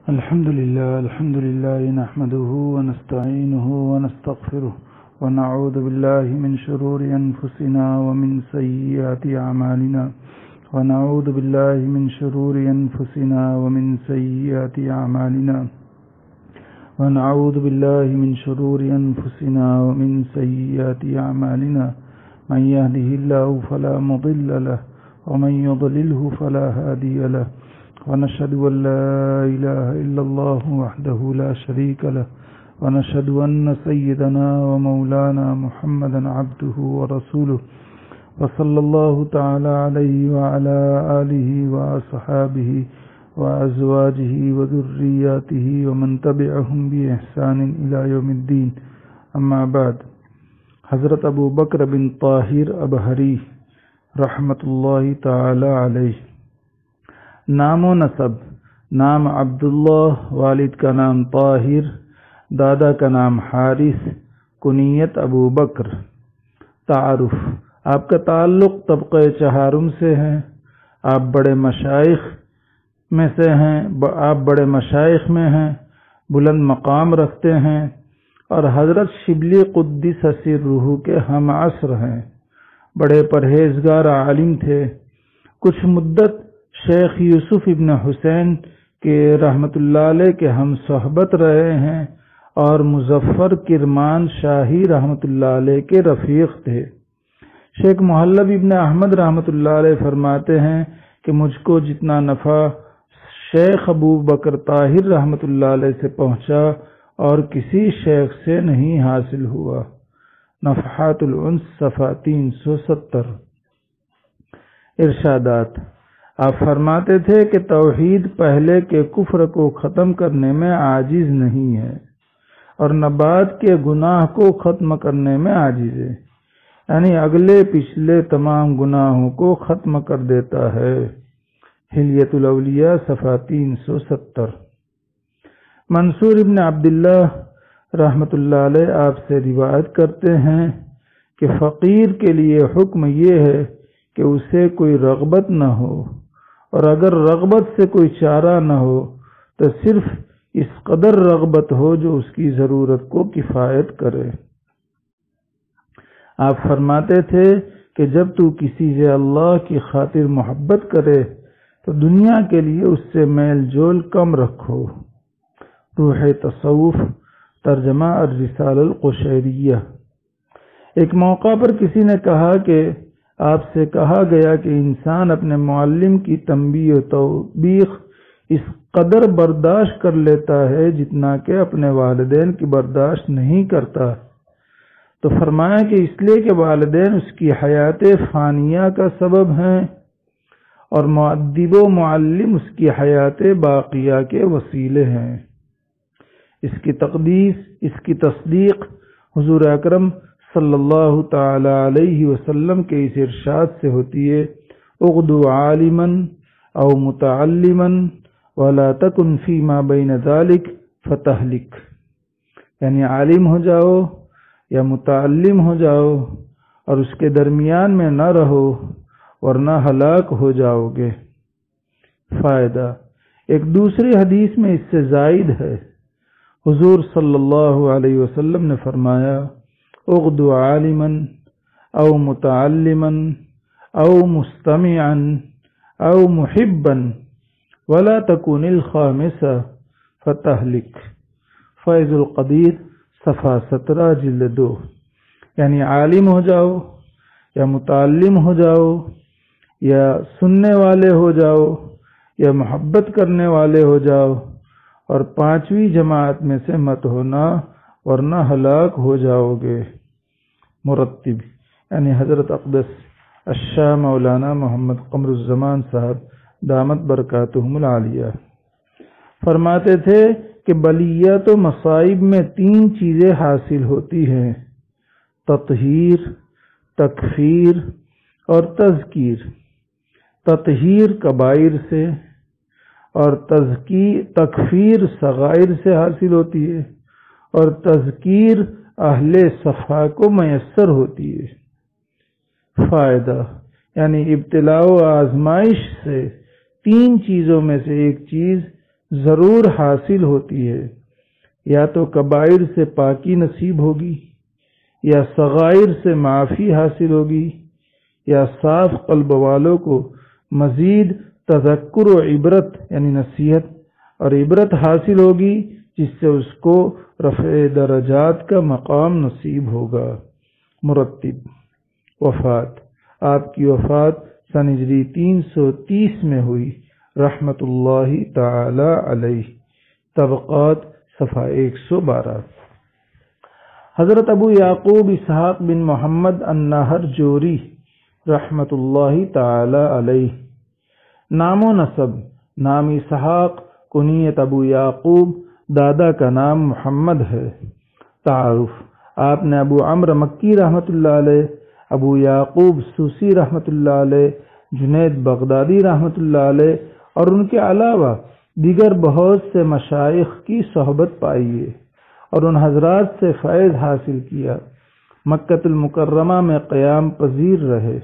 الحمد لله نحمده ونستعينه ونستغفره ونعوذ بالله من شرور أنفسنا ومن سيئات أعمالنا ونعوذ بالله من شرور أنفسنا ومن سيئات أعمالنا ونعوذ بالله من شرور أنفسنا ومن سيئات أعمالنا من يهده الله فلا مضل له ومن يضلله فلا هادي له ونشهد أن لا إله إلا الله وحده لا شريك له ونشهد أن سيدنا ومولانا محمدا عبده ورسوله وصلى الله تعالى عليه وعلى آله وأصحابه وأزواجه وذرياته ومن تبعهم بإحسان إلى يوم الدين أما بعد. حضرت ابو بکر بن طاہر ابہری رحمۃ اللہ تعالی علیہ. نام و نسب: نام عبداللہ، والد کا نام طاہر، دادا کا نام حارث، کنیت ابو بکر. تعارف: آپ کا تعلق طبقہ چہارم سے ہے. آپ بڑے مشائخ میں ہیں، بلند مقام رکھتے ہیں اور حضرت شبلی قدس سرہ کے ہم عصر ہیں. بڑے پرہیزگار عالم تھے. کچھ مدت شیخ یوسف ابن حسین کے رحمت اللہ علیہ کے ہم صحبت رہے ہیں اور مظفر کرمان شاہی رحمت اللہ علیہ کے رفیق تھے. شیخ محلب ابن احمد رحمت اللہ علیہ فرماتے ہیں کہ مجھ کو جتنا نفع شیخ ابو بکر طاہر رحمت اللہ علیہ سے پہنچا اور کسی شیخ سے نہیں حاصل ہوا. نفحات الانس صفحہ 370. ارشادات: آپ فرماتے تھے کہ توحید پہلے کے کفر کو ختم کرنے میں عاجز نہیں ہے اور نہ بعد کے گناہ کو ختم کرنے میں عاجز ہے، یعنی اگلے پچھلے تمام گناہوں کو ختم کر دیتا ہے. حلیۃ الاولیاء صفحہ 370. منصور ابن عبداللہ رحمت اللہ علیہ آپ سے روایت کرتے ہیں کہ فقیر کے لیے حکم یہ ہے کہ اسے کوئی رغبت نہ ہو، اور اگر رغبت سے کوئی چارہ نہ ہو تو صرف اس قدر رغبت ہو جو اس کی ضرورت کو کفایت کرے. آپ فرماتے تھے کہ جب تو کسی سے اللہ کی خاطر محبت کرے تو دنیا کے لیے اس سے میل جول کم رکھو. روح تصوف، ترجمہ الرسالہ القشیریہ. ایک موقع پر کسی نے کہا کہ آپ سے کہا گیا کہ انسان اپنے معلم کی تنبیہ و توبیخ اس قدر برداشت کر لیتا ہے جتنا کہ اپنے والدین کی برداشت نہیں کرتا. تو فرمایا کہ اس لیے کہ والدین اس کی حیات فانیہ کا سبب ہیں اور مؤدب و معلم اس کی حیات باقیہ کے وسیلے ہیں. اس کی تصدیق حضور اکرم صلی اللہ تعالی علیہ وسلم کے اس ارشاد سے ہوتی ہے: اغدو عالما او متعلما ولا تکن فیما بین ذلک فتہلک. یعنی عالم ہو جاؤ یا متعلم ہو جاؤ اور اس کے درمیان میں نہ رہو ورنہ ہلاک ہو جاؤ گے. فائدہ: ایک دوسری حدیث میں اس سے زائد ہے. حضور صلی اللہ علیہ وسلم نے فرمایا: اغدو عالما او متعلما او مستمعا او محبا ولا تکن الخامسہ فتہلک. فیض القدیر صفحہ 17 جلد 2. یعنی عالم ہو جاؤ یا متعلم ہو جاؤ یا سننے والے ہو جاؤ یا محبت کرنے والے ہو جاؤ اور پانچویں جماعت میں سے مت ہونا ورنہ ہلاک ہو جاؤ گے. مرتب یعنی حضرت اقدس الشاہ مولانا محمد قمر الزمان صاحب دامت برکاتہم العالیہ فرماتے تھے کہ بلیات و مصائب میں 3 چیزیں حاصل ہوتی ہیں: تطہیر، تکفیر اور تذکیر. تطہیر کبائر سے اور تکفیر صغائر سے حاصل ہوتی ہے اور تذکیر اہل صفا کو میسر ہوتی ہے. فائدہ: یعنی ابتلاء و آزمائش سے 3 چیزوں میں سے ایک چیز ضرور حاصل ہوتی ہے، یا تو کبائر سے پاکی نصیب ہوگی، یا صغائر سے معافی حاصل ہوگی، یا صاف قلب والوں کو مزید تذکر و عبرت یعنی نصیحت اور عبرت حاصل ہوگی، جس سے اس کو رفع درجات کا مقام نصیب ہوگا۔ مرتب وفات، آپ کی وفات سن ہجری 330 میں ہوئی، رحمت اللہ تعالی علیہ۔ طبقات صفحہ 112۔ حضرت ابو یعقوب اسحاق بن محمد النہرجوری رحمت اللہ تعالی علیہ۔ نام و نسب: نام اسحاق، کنیت ابو یعقوب، دادا کا نام محمد ہے۔ تعارف: آپ نے ابو عمرو مکی رحمت اللہ علیہ، ابو یعقوب سوسی رحمت اللہ علیہ، جنید بغدادی رحمت اللہ علیہ اور ان کے علاوہ دیگر بہت سے مشائخ کی صحبت پائی ہے اور ان حضرات سے فیض حاصل کیا۔ مکۃ المکرمہ میں قیام پذیر رہے۔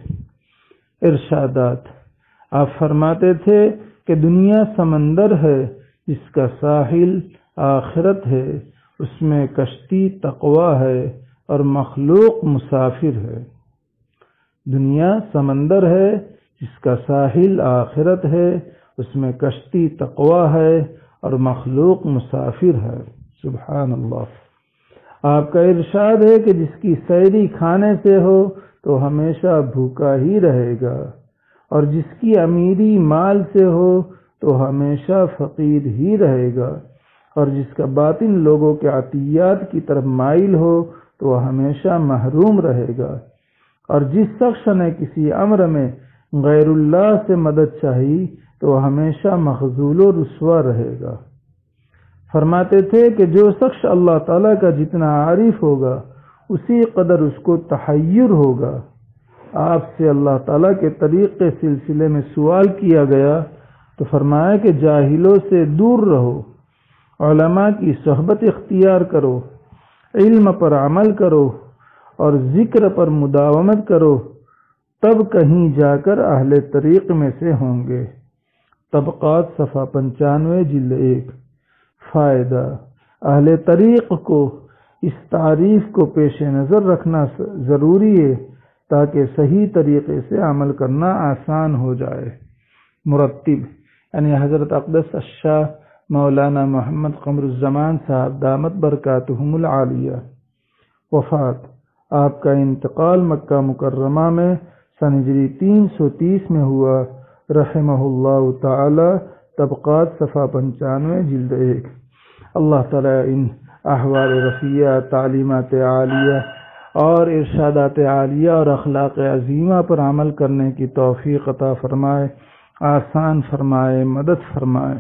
ارشادات: آپ فرماتے تھے کہ دنیا سمندر ہے جس کا ساحل آخرت ہے، اس میں کشتی تقوی ہے اور مخلوق مسافر ہے۔ دنیا سمندر ہے جس کا ساحل آخرت ہے، اس میں کشتی تقوی ہے اور مخلوق مسافر ہے۔ سبحان اللہ۔ آپ کا ارشاد ہے کہ جس کی سیری کھانے سے ہو تو ہمیشہ بھوکا ہی رہے گا، اور جس کی امیری مال سے ہو تو ہمیشہ فقیر ہی رہے گا، اور جس کا باطن لوگوں کے عطیات کی طرف مائل ہو تو وہ ہمیشہ محروم رہے گا، اور جس شخص نے کسی امر میں غیر اللہ سے مدد چاہی تو وہ ہمیشہ مخذول و رسوا رہے گا۔ فرماتے تھے کہ جو شخص اللہ تعالیٰ کا جتنا عارف ہوگا اسی قدر اس کو تحیر ہوگا۔ آپ سے اللہ تعالیٰ کے طریق کے سلسلے میں سوال کیا گیا تو فرمایا کہ جاہلوں سے دور رہو، علماء کی صحبت اختیار کرو، علم پر عمل کرو اور ذکر پر مداومت کرو، تب کہیں جا کر اہل طریق میں سے ہوں گے۔ طبقات صفحہ 95 جلد 1۔ فائدہ: اہل طریق کو اس تعریف کو پیش نظر رکھنا ضروری ہے تاکہ صحیح طریقے سے عمل کرنا آسان ہو جائے۔ مرتب یعنی حضرت اقدس الشاہ مولانا محمد قمر الزمان صاحب دامت برکاتہم العالیہ۔ وفات: آپ کا انتقال مکہ مکرمہ میں سن ہجری 330 میں ہوا، رحمہ اللہ تعالی۔ طبقات صفحہ 95 جلد 1۔ اللہ تعالیٰ ان احوال رفیہ، تعلیمات عالیہ اور ارشادات عالیہ اور اخلاق عظیمہ پر عمل کرنے کی توفیق عطا فرمائے، آسان فرمائے، مدد فرمائے۔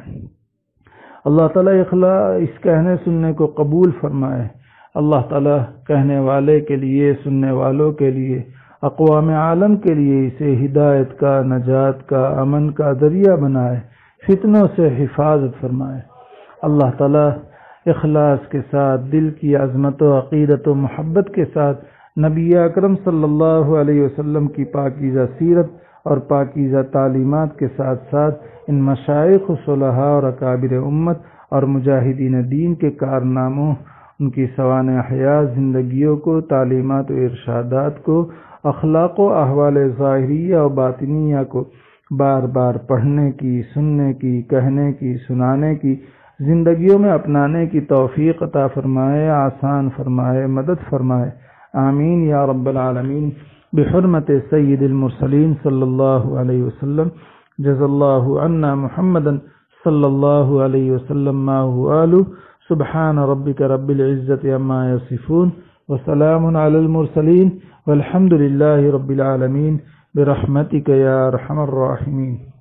اللہ تعالیٰ اس کہنے سننے کو قبول فرمائے۔ اللہ تعالیٰ کہنے والے کے لیے، سننے والوں کے لیے، اقوام عالم کے لیے اسے ہدایت کا، نجات کا، امن کا ذریعہ بنائے، فتنوں سے حفاظت فرمائے۔ اللہ تعالیٰ اخلاص کے ساتھ، دل کی عظمت و عقیدت و محبت کے ساتھ نبی اکرم صلی اللہ علیہ وسلم کی پاکیزہ سیرت اور پاکیزہ تعلیمات کے ساتھ ساتھ ان مشائخ و صلحاء اور اکابر امت اور مجاہدین دین کے کارناموں، ان کی سوانح حیات زندگیوں کو، تعلیمات و ارشادات کو، اخلاق و احوال ظاہریہ و باطنیہ کو بار بار پڑھنے کی، سننے کی، کہنے کی، سنانے کی، زندگیوں میں اپنانے کی توفیق عطا فرمائے، آسان فرمائے، مدد فرمائے۔ آمین یا رب العالمین۔ بحرمت سید المرسلین صلی اللہ علیہ وسلم، جزا اللہ عنا محمدا صلی اللہ علیہ وسلم ما هو آلہ، سبحان ربک رب العزت عما یصفون وسلام علی المرسلین والحمد للہ رب العالمین برحمتک یا ارحم الراحمین۔